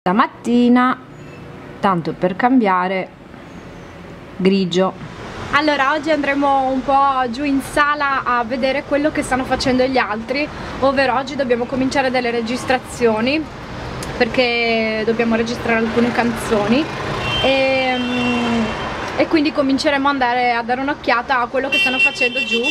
Stamattina, tanto per cambiare, grigio. Allora, oggi andremo un po' giù in sala a vedere quello che stanno facendo gli altri, ovvero oggi dobbiamo cominciare delle registrazioni perché dobbiamo registrare alcune canzoni e quindi cominceremo ad andare a dare un'occhiata a quello che stanno facendo giù.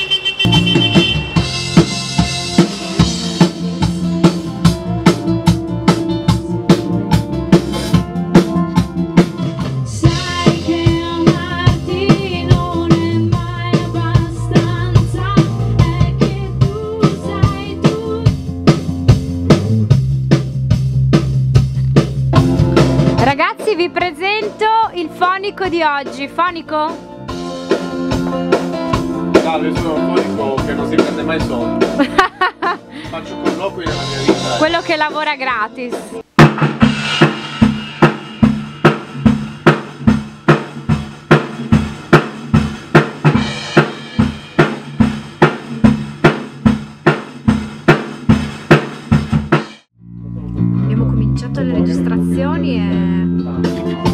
Ragazzi, vi presento il fonico di oggi. Fonico? Ciao, io sono un fonico che non si prende mai soldi. Faccio colloqui nella mia vita. Quello che lavora gratis. Abbiamo cominciato le registrazioni e